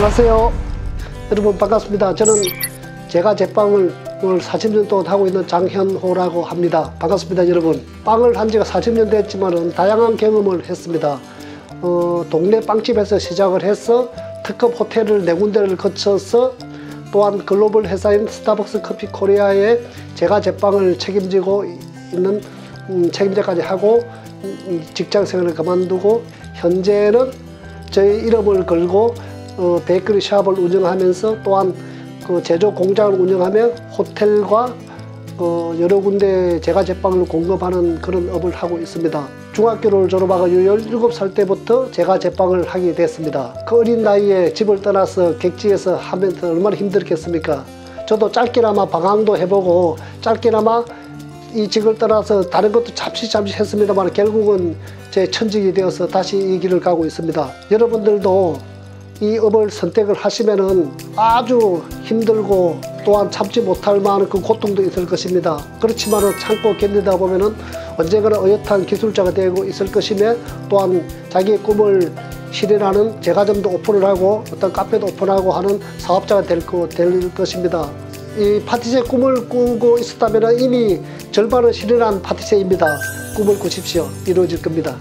안녕하세요. 여러분 반갑습니다. 저는 제가 제빵을 40년 동안 하고 있는 장현호라고 합니다. 반갑습니다, 여러분. 빵을 한 지가 40년 됐지만 다양한 경험을 했습니다. 동네 빵집에서 시작을 해서 특급 호텔을 4군데를 거쳐서 또한 글로벌 회사인 스타벅스 커피 코리아에 제가 제빵을 책임지고 있는 책임자까지 하고 직장 생활을 그만두고 현재는 저희 이름을 걸고 베이커리 샵을 운영하면서 또한 그 제조 공장을 운영하며 호텔과 여러 군데 제과 제빵을 공급하는 그런 업을 하고 있습니다. 중학교를 졸업하고 17살 때부터 제과 제빵을 하게 됐습니다. 그 어린 나이에 집을 떠나서 객지에서 하면 얼마나 힘들겠습니까? 저도 짧게나마 방황도 해보고 짧게나마 이 직을 떠나서 다른 것도 잠시 했습니다만 결국은 제 천직이 되어서 다시 이 길을 가고 있습니다. 여러분들도 이 업을 선택을 하시면은 아주 힘들고 또한 참지 못할 만한 그 고통도 있을 것입니다. 그렇지만은 참고 견디다 보면은 언젠가는 어엿한 기술자가 되고 있을 것이며 또한 자기의 꿈을 실현하는 제과점도 오픈을 하고 어떤 카페도 오픈하고 하는 사업자가 될 것입니다. 이 파티시에 꿈을 꾸고 있었다면 이미 절반을 실현한 파티시에입니다. 꿈을 꾸십시오. 이루어질 겁니다.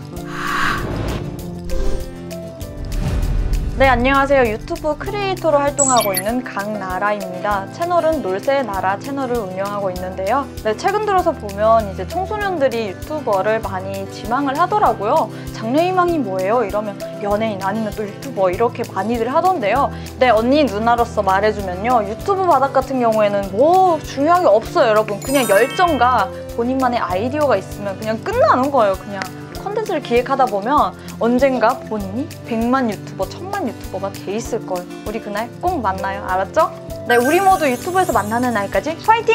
네, 안녕하세요. 유튜브 크리에이터로 활동하고 있는 강나라입니다. 채널은 놀새나라 채널을 운영하고 있는데요. 네, 최근 들어서 보면 이제 청소년들이 유튜버를 많이 지망을 하더라고요. 장래희망이 뭐예요? 이러면 연예인 아니면 또 유튜버 이렇게 많이들 하던데요. 네, 언니 누나로서 말해주면요. 유튜브 바닥 같은 경우에는 뭐 중요한 게 없어요, 여러분. 그냥 열정과 본인만의 아이디어가 있으면 그냥 끝나는 거예요, 그냥. 컨텐츠를 기획하다 보면 언젠가 본인이 100만 유튜버, 1000만 유튜버가 돼 있을 거예요. 우리 그날 꼭 만나요. 알았죠? 네, 우리 모두 유튜브에서 만나는 날까지 화이팅!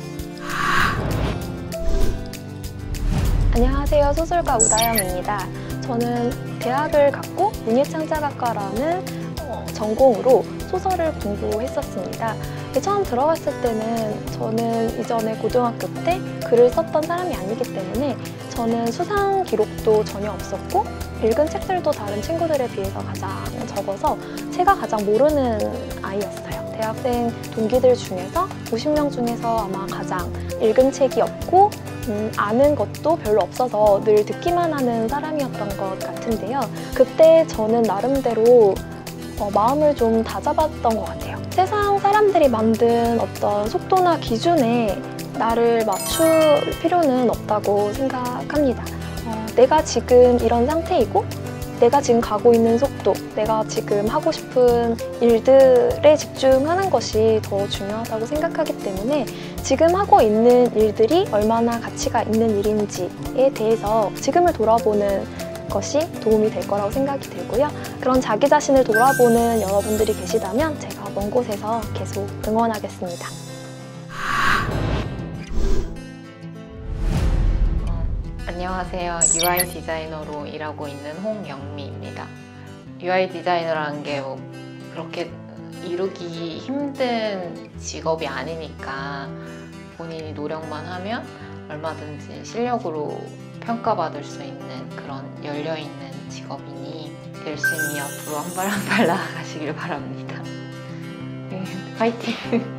안녕하세요. 소설가 우다영입니다. 저는 대학을 갔고 문예창작학과라는 전공으로 소설을 공부했었습니다. 처음 들어갔을 때는 저는 이전에 고등학교 때 글을 썼던 사람이 아니기 때문에 저는 수상 기록도 전혀 없었고 읽은 책들도 다른 친구들에 비해서 가장 적어서 제가 가장 모르는 아이였어요. 대학생 동기들 중에서 50명 중에서 아마 가장 읽은 책이 없고 아는 것도 별로 없어서 늘 듣기만 하는 사람이었던 것 같은데요. 그때 저는 나름대로 마음을 좀 다잡았던 것 같아요. 세상 사람들이 만든 어떤 속도나 기준에 나를 맞출 필요는 없다고 생각합니다. 내가 지금 이런 상태이고 내가 지금 가고 있는 속도, 내가 지금 하고 싶은 일들에 집중하는 것이 더 중요하다고 생각하기 때문에 지금 하고 있는 일들이 얼마나 가치가 있는 일인지에 대해서 지금을 돌아보는 것이 도움이 될 거라고 생각이 들고요. 그런 자기 자신을 돌아보는 여러분들이 계시다면 제가 먼 곳에서 계속 응원하겠습니다. 안녕하세요. UI 디자이너로 일하고 있는 홍영미입니다. UI 디자이너라는 게 뭐 그렇게 이루기 힘든 직업이 아니니까 본인이 노력만 하면 얼마든지 실력으로 평가받을 수 있는 그런 열려있는 직업이니 열심히 앞으로 한 발 한 발 나아가시길 바랍니다. 화이팅!